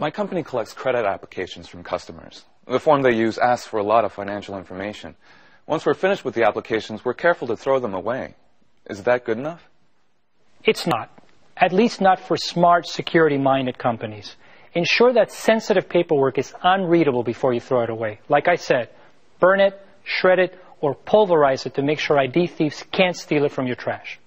My company collects credit applications from customers. The form they use asks for a lot of financial information. Once we're finished with the applications, we're careful to throw them away. Is that good enough? It's not. At least not for smart, security-minded companies. Ensure that sensitive paperwork is unreadable before you throw it away. Like I said, burn it, shred it, or pulverize it to make sure ID thieves can't steal it from your trash.